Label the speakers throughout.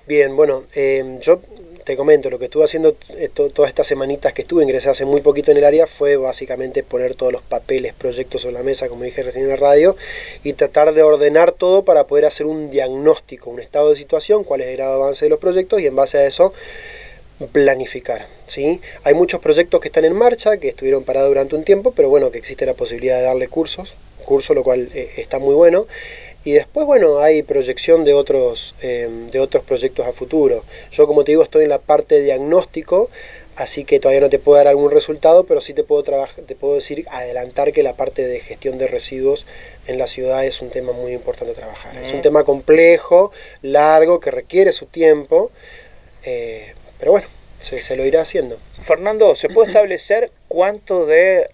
Speaker 1: Bien, bueno, yo te comento, lo que estuve haciendo todas estas semanitas que estuve, ingresé hace muy poquito en el área, fue básicamente poner todos los papeles, proyectos sobre la mesa, como dije recién en la radio, y tratar de ordenar todo para poder hacer un diagnóstico, un estado de situación, cuál es el grado de avance de los proyectos, y en base a eso planificar, ¿sí? Hay muchos proyectos que están en marcha, que estuvieron parados durante un tiempo, pero bueno, que existe la posibilidad de darle curso, lo cual está muy bueno. Y después, bueno, hay proyección de otros proyectos a futuro. Yo, como te digo, estoy en la parte de diagnóstico, así que todavía no te puedo dar algún resultado, pero sí te puedo decir, adelantar que la parte de gestión de residuos en la ciudad es un tema muy importante a trabajar. Es un tema complejo, largo, que requiere su tiempo, pero bueno, se lo irá haciendo.
Speaker 2: Fernando, ¿se puede establecer cuánto de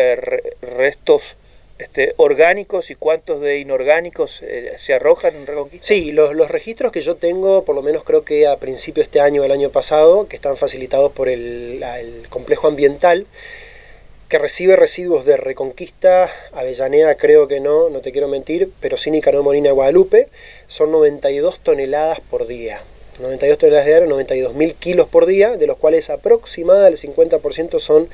Speaker 2: restos orgánicos y cuántos de inorgánicos se arrojan en Reconquista?
Speaker 1: Sí, los registros que yo tengo, por lo menos creo que a principio de este año o el año pasado, que están facilitados por el complejo ambiental, que recibe residuos de Reconquista, Avellaneda creo que no te quiero mentir, pero sí Nicanor, Molina y Guadalupe, son 92 toneladas por día. 92 toneladas diarias, 92.000 kilos por día, de los cuales aproximadamente el 50% son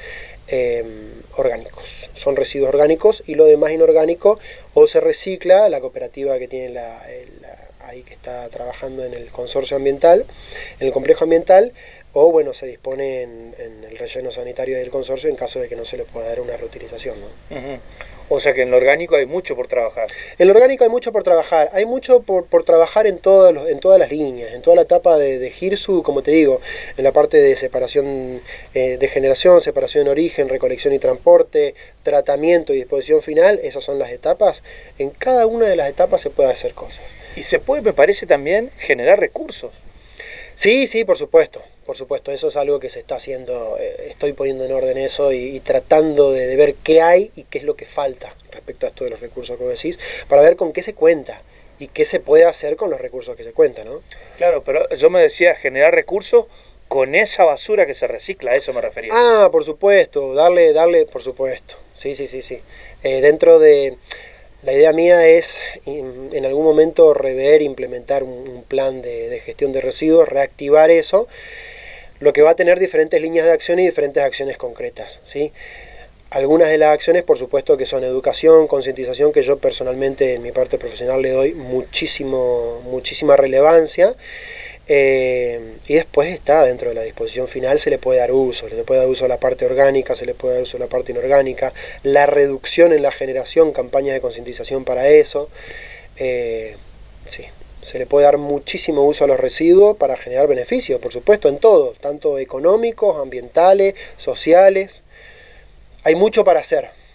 Speaker 1: orgánicos, son residuos orgánicos, y lo demás inorgánico o se recicla, la cooperativa que tiene ahí que está trabajando en el consorcio ambiental, en el complejo ambiental, o bueno, se dispone en el relleno sanitario del consorcio en caso de que no se le pueda dar una reutilización, ¿no?
Speaker 2: Uh-huh. O sea que en lo orgánico hay mucho por trabajar.
Speaker 1: En lo orgánico hay mucho por trabajar, hay mucho por trabajar en todas las líneas, en toda la etapa de GIRSU, como te digo, en la parte de separación de generación, separación en origen, recolección y transporte, tratamiento y disposición final, esas son las etapas. En cada una de las etapas se puede hacer cosas.
Speaker 2: Y se puede, me parece, también generar recursos.
Speaker 1: Sí, por supuesto, eso es algo que se está haciendo, estoy poniendo en orden eso y tratando de ver qué hay y qué es lo que falta respecto a esto de los recursos, como decís, para ver con qué se cuenta y qué se puede hacer con los recursos que se cuentan, ¿no?
Speaker 2: Claro, pero yo me decía generar recursos con esa basura que se recicla, a eso me refería.
Speaker 1: Ah, por supuesto, darle, por supuesto, sí. Dentro de... La idea mía es en algún momento rever, implementar un plan de gestión de residuos, reactivar eso, lo que va a tener diferentes líneas de acción y diferentes acciones concretas, ¿sí? Algunas de las acciones, por supuesto, que son educación, concientización, que yo personalmente en mi parte profesional le doy muchísima relevancia. Y después está dentro de la disposición final, se le puede dar uso a la parte orgánica, se le puede dar uso a la parte inorgánica, la reducción en la generación, campañas de concientización para eso, sí, se le puede dar muchísimo uso a los residuos para generar beneficios, por supuesto, en todo, tanto económicos, ambientales, sociales, hay mucho para hacer.